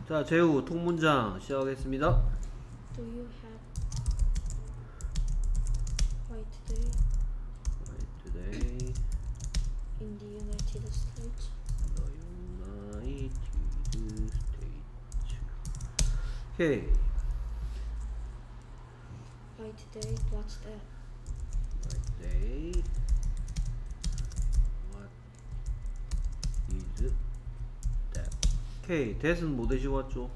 자, 제우 통문장 시작하겠습니다. Do you have white day Today in the United States? the United States. 오케이. White day, what's that? White day. What is that? 오케이. that은 뭐 대신 왔죠?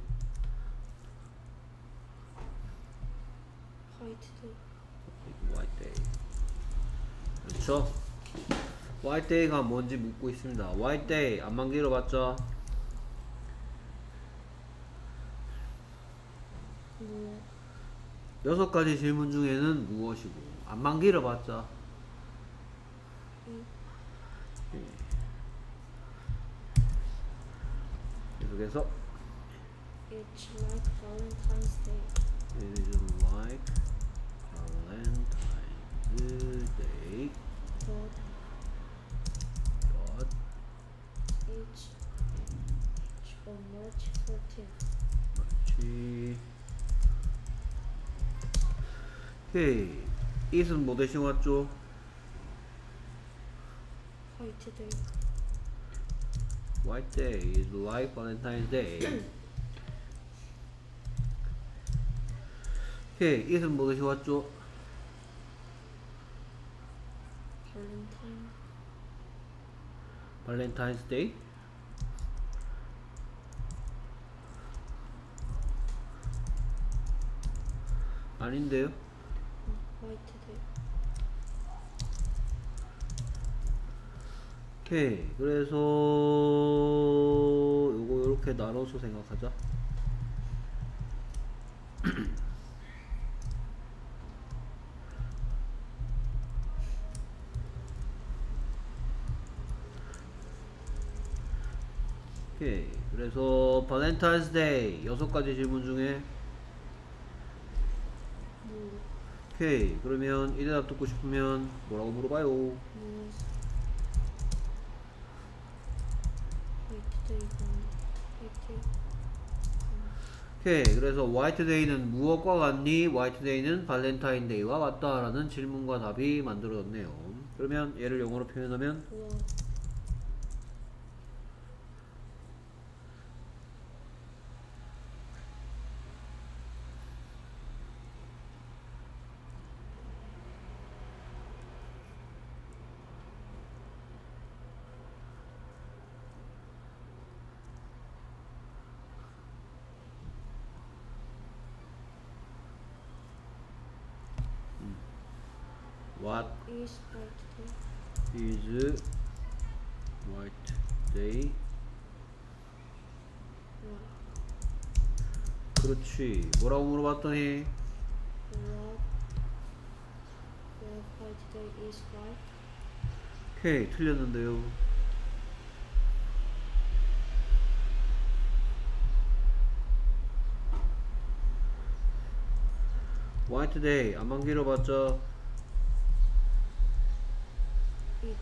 White day. White day. 그렇죠? White day가 뭔지 묻고 있습니다. White day 안만 길어봤죠? 뭐 6가지 질문 중에는 무엇이고 안만 길어봤죠? 계속해서 It's like Valentine's Day. It is like Valentine's Day, But but it's on March 14th. 그렇지. 오케이. it은 뭐 대신 왔죠? White day. White day is like Valentine's Day. 오케이. it은 뭐 대신 왔죠? Valentine's Day? 아닌데요? White day. 오케이. 그래서 요거 요렇게 나눠서 생각하자. 오케이. 그래서 발렌타인스 데이 6가지 질문 중에 뭐 오케이. 그러면 이 대답 듣고 싶으면 뭐라고 물어봐요? White day. White day. 오케이. 그래서 화이트 데이는 무엇과 같니? 화이트 데이는 발렌타인 데이와 같다 라는 질문과 답이 만들어졌네요. 그러면 얘를 영어로 표현하면 What What is white day? is white day? What 그렇지. 뭐라고 물어봤더니 white day is white? 오케이. 틀렸는데요. 화이트 데이 안만 길어봤죠? It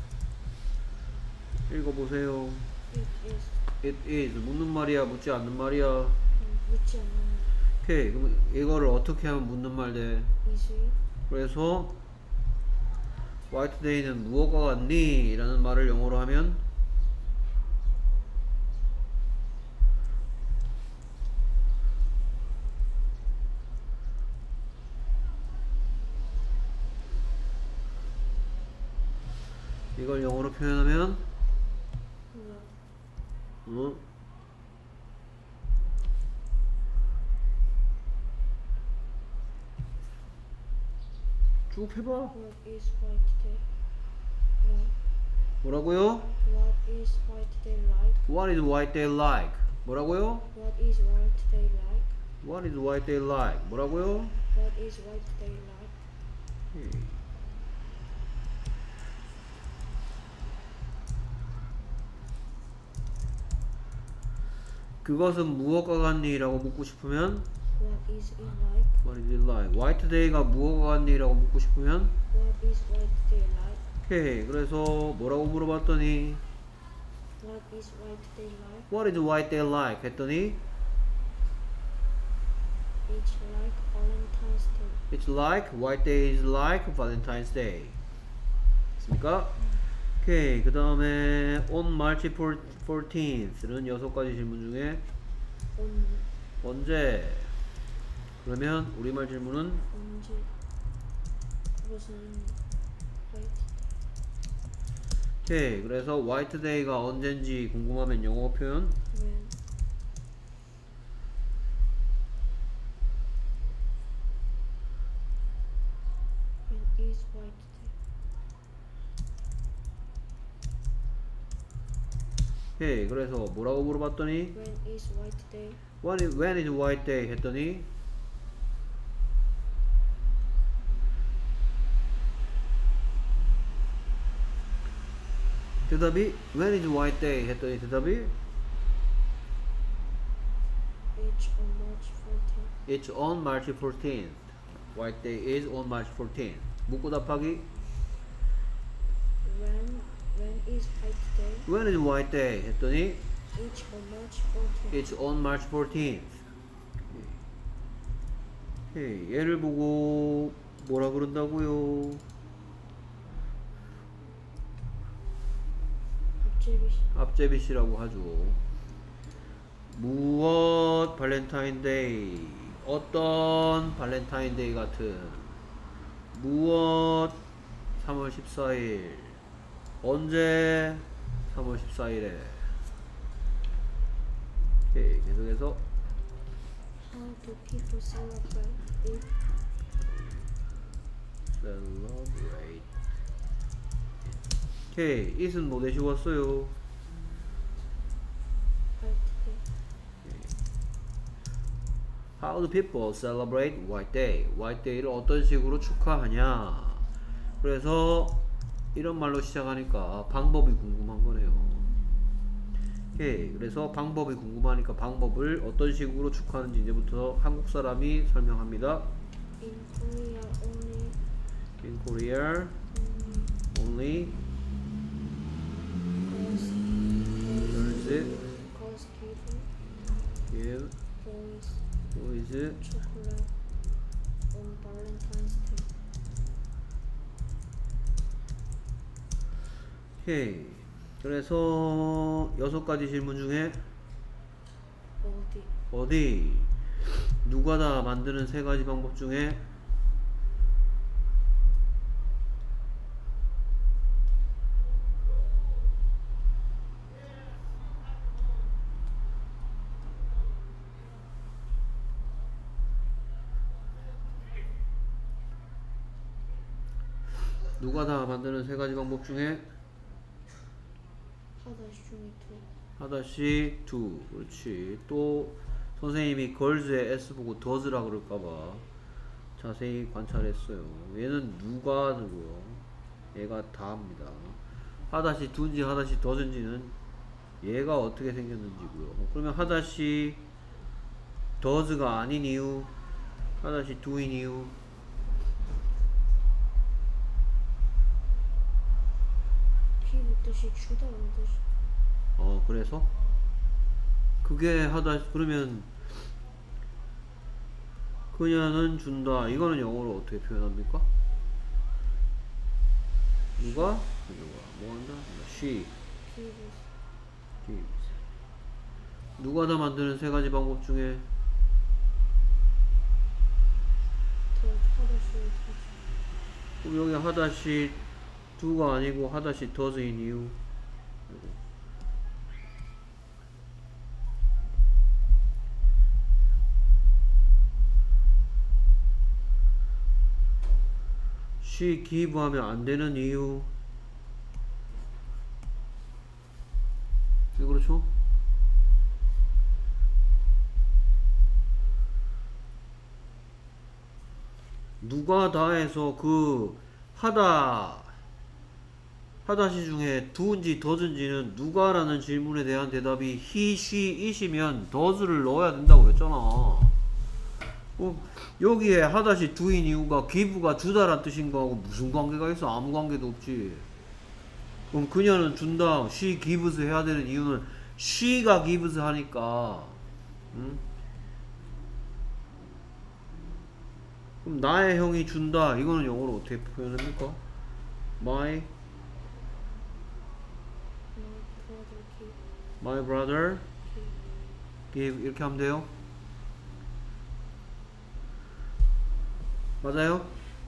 읽어보세요. is. It is 묻는 말이야 묻지 않는 말이야? 묻지 않는 오케이. 그럼 이거를 어떻게 하면 묻는 말 돼? is it? 그래서 화이트 데이는 무엇과 같니? 라는 말을 영어로 하면 이걸 영어로 표현하면 What 쭉 해봐. What is white day? What 뭐라고요? What is white day like? What is white day like? 뭐라고요? What is white day like? What is white day like? 뭐라고요? What is white day like? 그것은 무엇과 같니? 라고 묻고 싶으면 What is it like? What is it like? 화이트 데이가 무엇과 같니? 라고 묻고 싶으면 What is white day like? 오케이. 그래서 뭐라고 물어봤더니 What is white day like? What is white day like? 했더니 It's like Valentine's Day. It's like White Day is like Valentine's Day. 됐습니까? 오케이. 그 다음에 on March 14th는 6가지 질문 중에 On 언제? 그러면 우리말 질문은 언제 무슨 White 오케이. 그래서 White Day가 언젠지 궁금하면 영어 표현 when is White Day? 오케이. 그래서 뭐라고 물어봤더니 When is White Day? when is White Day 했더니 대답이 when is White Day 했더니 대답이 It's on March 14th. It's on March 14th. White Day is on March 14th. 묻고 답하기 When is White Day? when is White Day 했더니 It's on March 14th. It's on March 14th. 오케이. 얘를 보고 뭐라 그런다고요? 앞제비씨라고 하죠. 무엇 발렌타인데이 어떤 발렌타인데이 같은 무엇 3월 14일 언제 3월 14일에 오케이. 계속해서 How do people celebrate it? celebrate 오케이. it은 뭐 대시고 왔어요? White Day. How do people celebrate White Day? White Day를 어떤 식으로 축하하냐? 그래서 이런 말로 시작하니까 방법이 궁금한 거네요. 오케이. 그래서 방법이 궁금하니까 방법을 어떤 식으로 축하하는지 이제부터 한국 사람이 설명합니다. In Korea only In Korea only girls girls give boys boys chocolate on Valentine's Day. 오케이. 그래서 6가지 질문 중에 어디 누가 다 만드는 3가지 방법 중에 누가 다 만드는 3가지 방법 중에 하다시 중에 하다시 do 그렇지. 또 선생님이 걸즈의 S 보고 does라 그럴까봐 자세히 관찰했어요. 얘는 누가 누구요? 얘가 다 합니다. 하다시 do인지 하다시 does인지는 얘가 어떻게 생겼는지고요. 그러면 하다시 does가 아닌 이유 하다시 do인 이유 give 뜻이 주다라는 뜻이. 그래서 그게 하다 그러면 그녀는 준다 이거는 영어로 어떻게 표현합니까? 누가 뭐 한다? she gives. 누가 다 만드는 3가지 방법 중에 하다시 그럼 여기 하다시 do가 아니고 하다시 does인 이유 she give 하면 안 되는 이유 왜 그렇죠? 누가 다 해서 그 하다시 중에 do인지 does인지는 누가라는 질문에 대한 대답이 he, she, it이면 does를 넣어야 된다고 그랬잖아. 여기에 하다시 do인 이유가 give가 주다란 뜻인 거하고 무슨 관계가 있어? 아무 관계도 없지. 그럼 그녀는 준다 she gives 해야 되는 이유는 she가 gives 하니까 그럼 나의 형이 준다. 이거는 영어로 어떻게 표현합니까? My My my brother brother give. give 이렇게 하면 돼요. 맞아요?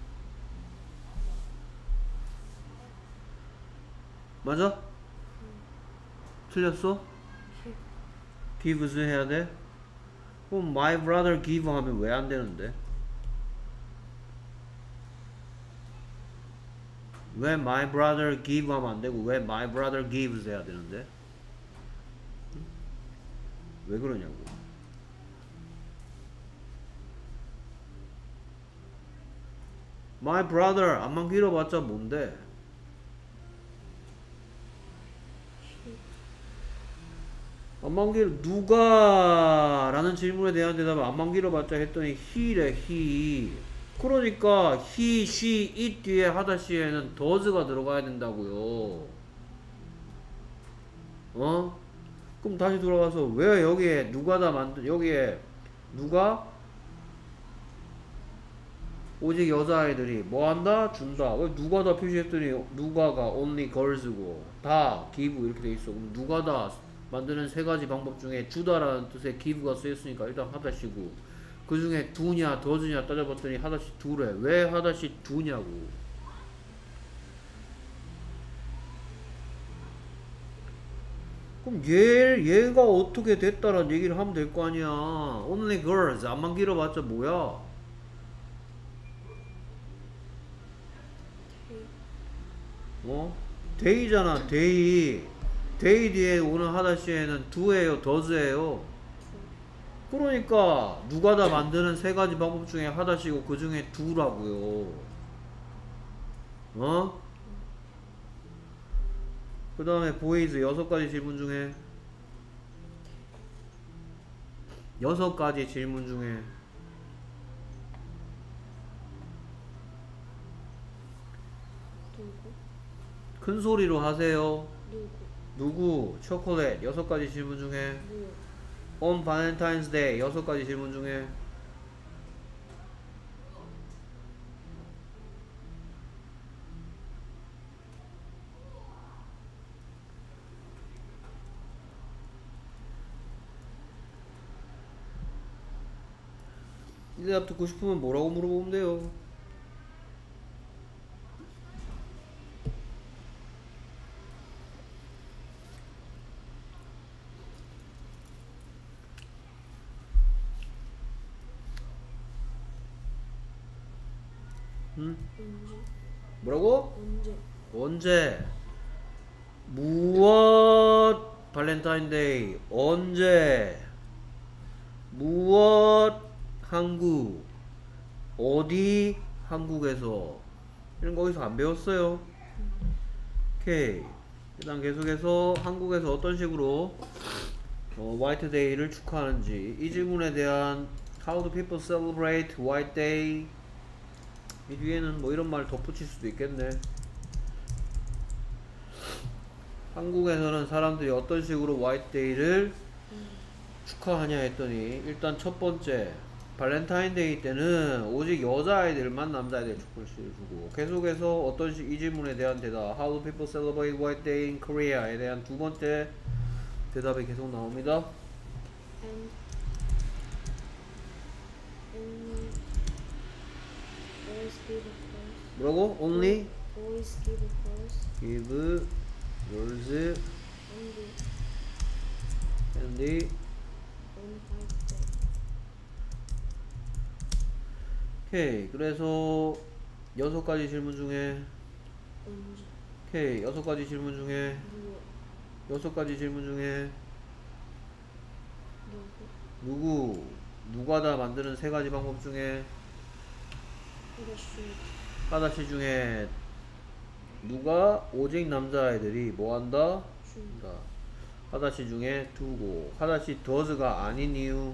맞아? 틀렸어? gives 해야 돼? 그럼 my brother give 하면 왜 안 되는데? 왜 my brother give 하면 안 되고 왜 my brother gives 해야 되는데? 왜 그러냐고. my brother 안만 길어봤자 뭔데? 안만 길어 누가? 라는 질문에 대한 대답을 안만 길어봤자 했더니 he래 he. 그러니까 he, she, it 뒤에 하다시에는 does가 들어가야 된다고요. 어? 그럼 다시 돌아가서 왜 여기에 누가다 만든 여기에 누가 오직 여자아이들이 뭐한다? 준다. 왜 누가다 표시했더니 누가가 only girls고 다 give 이렇게 돼 있어. 그럼 누가다 만드는 세 가지 방법 중에 주다라는 뜻의 give가 쓰였으니까 일단 하다시고 그 중에 두냐 더즈냐 따져봤더니 하다시 두래. 왜 하다시 두냐고. 그럼 얘가 어떻게 됐다라는 얘기를 하면 될 거 아니야. only girls 안만 길어봤자 뭐야? 어? 데이잖아 데이. 데이 뒤에 오는 하다시에는 두예요 더즈예요? 그러니까 누가 다 만드는 세 가지 방법 중에 하다시고 그 중에 두라고요. 어? 그 다음에 보이즈 여섯 가지 질문 중에 여섯 가지 질문 중에 누구? 큰 소리로 하세요. 누구? 누구? 초콜릿 여섯 가지 질문 중에 무엇? on Valentine's Day 여섯 가지 질문 중에 이 대답 듣고 싶으면 뭐라고 물어보면 돼요. 응? 언제? 뭐라고? 언제? 언제? 무엇? 발렌타인데이 언제? 무엇? 한국 어디? 한국에서 이런 거 어디서 안 배웠어요? 오케이. 일단 계속해서 한국에서 어떤 식으로 화이트데이를 축하하는지 이 질문에 대한 How do people celebrate White Day? 이 뒤에는 뭐 이런 말 덧붙일 수도 있겠네. 한국에서는 사람들이 어떤 식으로 화이트데이를 축하하냐 했더니 일단 첫 번째 발렌타인데이 때는 오직 여자아이들만 남자아이들 축하를 주고 계속해서 어떤 이 질문에 대한 대답 How do people celebrate White Day in Korea에 대한 두 번째 대답이 계속 나옵니다. And only boys give applause. 뭐라고? Only Boys give applause. give girls Only candy. on White Day. 오케이. 그래서 여섯 가지 질문 중에 언제? 오케이. 여섯 가지 질문 중에 무엇? 여섯 가지 질문 중에 누구? 누가 다 만드는 세 가지 방법 중에 하다시 하다시 중에 누가 오직 남자아이들이 뭐한다? 준다. 준다. 하다시 중에 두고 하다시 does가 아닌 이유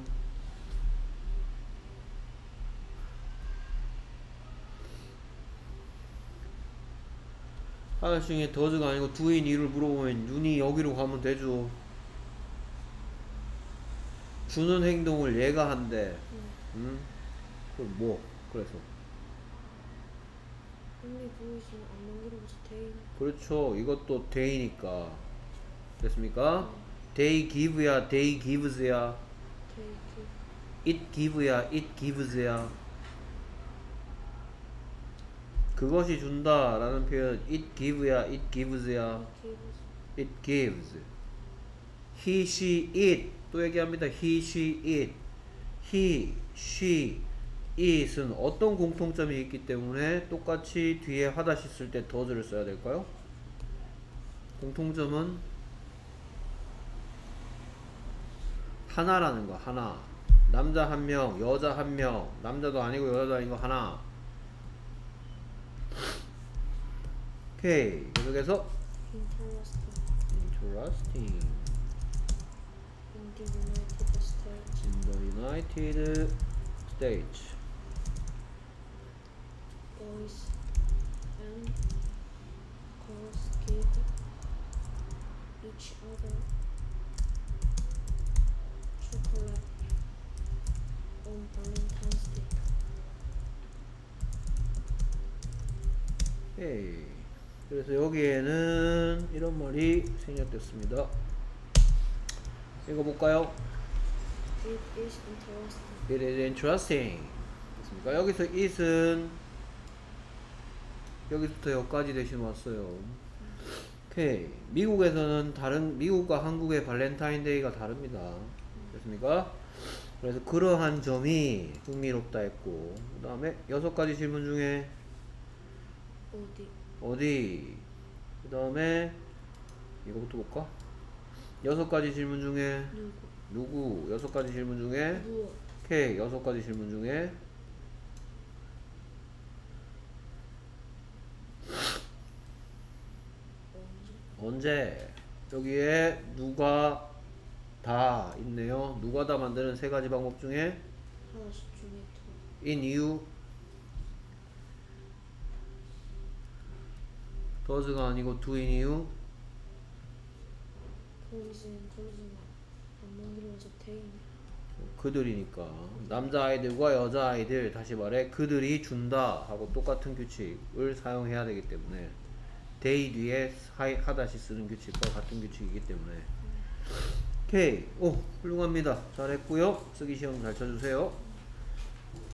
하다시 중에 does가 아니고 do인 이유를 물어보면 눈이 여기로 가면 되죠. 주는 행동을 얘가 한대. 응? 그럼 뭐? 그래서 only 보이지는 안 만들어서 they 그렇죠. 이것도 they니까. 됐습니까? they give야, they gives야. they give it give야, it gives야. 그것이 준다 라는 표현 it give야, it gives야. gives it gives. he, she, it 또 얘기합니다. he, she, it. he, she, it은 어떤 공통점이 있기 때문에 똑같이 뒤에 하다시 쓸 때 does를 써야 될까요? 공통점은 하나라는 거. 하나. 남자 한 명, 여자 한 명. 남자도 아니고 여자도 아니고 하나. 오케이. 계속해서 interesting interesting in the United in States the United States. boys and girls give each other chocolate on Valentine's Day. 오케이. 그래서 여기에는 이런 말이 생략됐습니다. 읽어볼까요? It is interesting. It is interesting. 됐습니까? 여기서 it은 여기서부터 여기까지 대신 왔어요. 오케이. 미국에서는 미국과 한국의 발렌타인데이가 다릅니다. 됐습니까? 그래서 그러한 점이 흥미롭다 했고, 그 다음에 6가지 질문 중에 어디? 그 다음에 이거부터 볼까? 6가지 질문 중에 누구? 6가지 질문 중에 무엇? 오케이. 6가지 질문 중에 언제? 여기에 누가 다 있네요. 누가 다 만드는 3가지 방법 중에 하나씩 중에 두. in you does가 아니고 do in you. 보이즈는 안 만들어서 they. 그들이니까 남자아이들과 여자아이들, 다시 말해 그들이 준다 하고 똑같은 규칙을 사용해야 되기 때문에 they 뒤에 하다시 쓰는 규칙과 같은 규칙이기 때문에. 오케이. 오, 훌륭합니다. 잘했고요. 쓰기 시험 잘 쳐주세요.